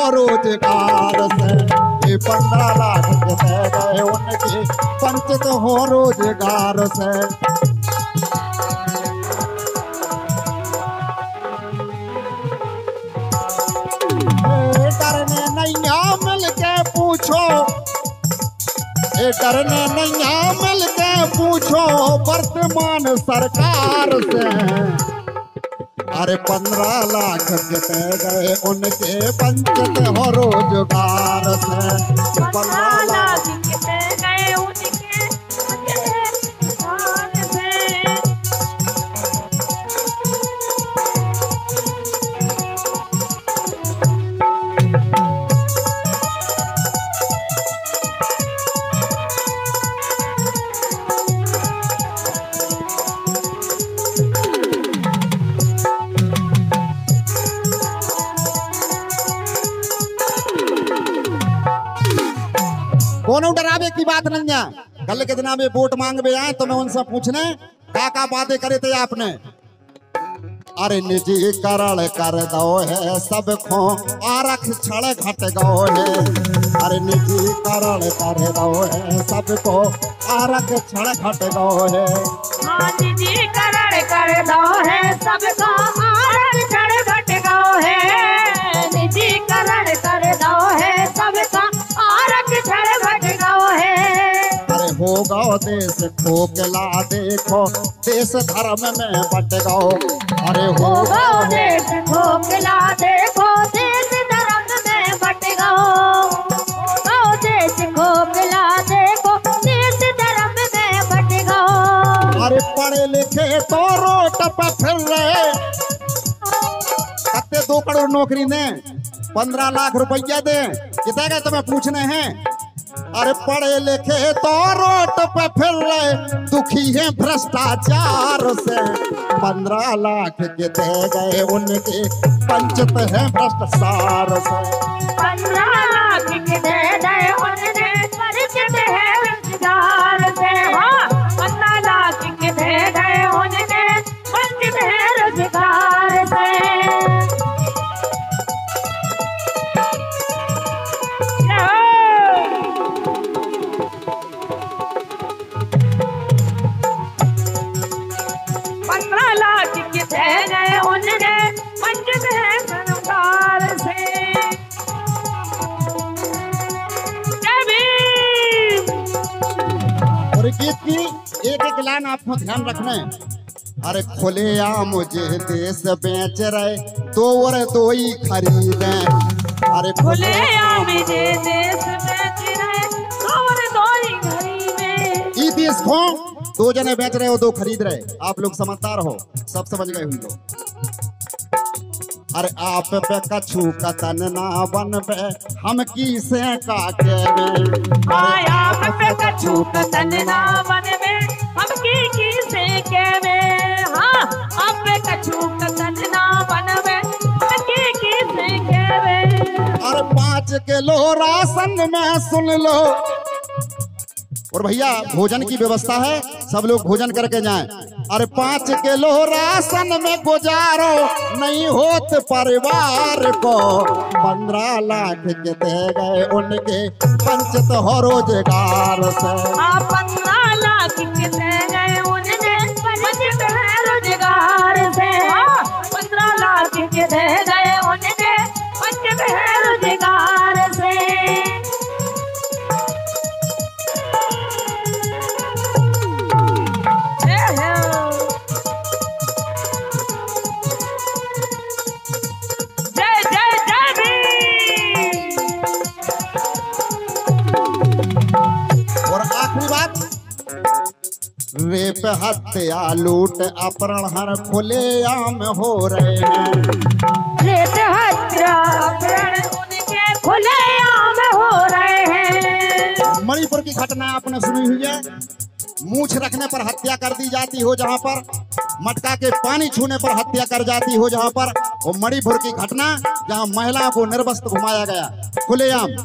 हो रोजगार से। ये 15 लाख के दे गए उनके वंचित हो रोजगार से। डरने नैया मिल के पूछो, डरने नैया मिल के पूछो वर्तमान सरकार से। अरे 15 लाख के दे गए उनके वंचित हो रोजगार से। 15 लाख के दे गए उनके रोजगार से। कोनो डरावे की बात नहीं है। कल के दिन में वोट मांगवे आए तो मैं उनसे पूछने का बातें करे थे आपने। अरे निजीकरण कर दो है सबको आरक्षण घट गो है। अरे निजीकरण कर दो है सबको आरक्षण घट गो है। हाँ निजीकरण कर दो है सबको आरक्षण घट गो है। निजीकरण कर दो है सबको आरक्षण घट गो है। अरे होगा देश खोखला देखो देश धर्म में बट गो। अरे होगा देश खोखला देखो देश धर्म में बट गो। होगा देश खोखला देखो देश धर्म में बट गो। अरे पढ़े लिखे तो रोड पर फिर रहे। कत्ते 2 करोड़ नौकरी दें, 15 लाख रुपया दें, कितना का तुम्हें पूछने हैं। अरे पढ़े लिखे तो रोड पे फिर रहे, दुखी है भ्रष्टाचार से। 15 लाख के दे गए उनके वंचित है भ्रष्टाचार से। 15 लाख के दे गए उनके वंचित है रोजगार से। हाँ 15 लाख के दे गए उनके वंचित है रोजगार से। गीत की एक एक लाइन आपको ध्यान रखना है। अरे खुले आम मुझे देश बेच रहे दो और दो ही खरीदे। अरे खुले आम मुझे देश बेच रहे दो और दो ही खरीदे। ई देश को 2 जने बेच रहे हो 2 खरीद रहे। आप लोग समझदार हो, सब समझ गए हुई लोग। अरे आप पे कछु कतन ना बनबे हम की से का केवे। आप पे कछु कतन ना बनबे हम की से केवे। हाँ आप पे कछु कतन ना बनबे हम की से केवे। अरे 5 किलो राशन में सुन लो। और भैया भोजन की व्यवस्था है, सब लोग भोजन करके जाएं। अरे 5 किलो राशन में गुजारो नहीं होत परिवार को। 15 लाख के दे गए उनके वंचित हो रोजगार से। 15 लाख के दे गए उनके वंचित है रोजगार से। 15 लाख के दे गए उनके वंचित है रोजगार से। रेप हत्या लूट अपहरण खुले आम हो रहे हैं। रेप हत्या अपहरण उनके खुले आम हो रहे हैं। मणिपुर की घटना आपने सुनी हुई है। मूछ रखने पर हत्या कर दी जाती हो जहां पर, मटका के पानी छूने पर हत्या कर जाती हो जहां पर। वो मणिपुर की घटना जहां महिला को निर्वस्त्र घुमाया गया खुलेआम।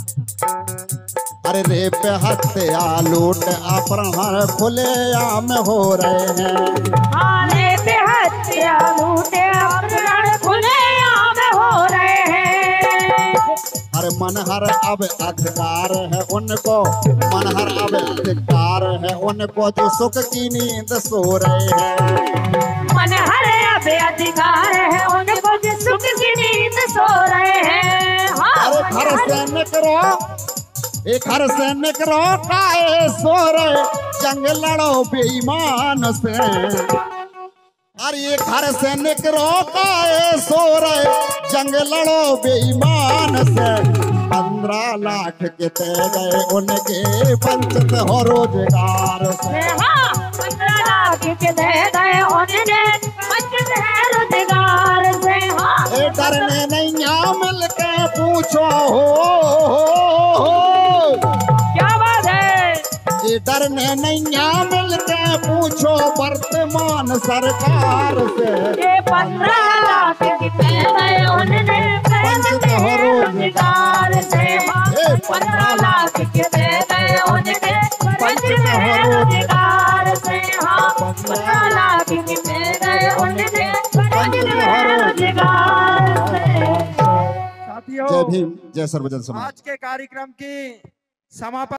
अरे रेप हत्या लूट अपहरण खुलेआम हो रहे हैं। रेप हत्या लूट अपहरण खुलेआम हो रहे हैं। अरे मनहर अब अधिकार है उनको, मनहर अब अधिकार है उनको जो सुख की नींद सो रहे हैं। मनहर अब अधिकार है उनको जो सुख की नींद सो रहे हैं। हाँ, अरे घर से निकलो, एक घर से निकलो काहे सो रहे, जंग लड़ो बेईमान से। अरे ये घर से निकलो काहे सो रहे, जंग लड़ो बेईमान से। 15 लाख के ते गए उनके वंचित हो रोजगार से। हाँ, 15 लाख के दे गए उन्हें वंचित है रोजगार से। हाँ, ए डरने नहीं यहाँ मिल के पूछो हो। क्या बात है? ये डरने नहीं यहाँ मिल के पूछो वर्तमान सरकार से। ये 15 लाख के दे गए उन्हें वंचित है रोजगार से। हाँ, 15 लाख के दे गए उन्हें वंचित है रोजगार से। हाँ, 15 लाख के दे गए उन्हें वंचित है रोजगार से। साथियों, जय भीम, जय सर्वजन समाज। आज के कार्यक्रम की समापन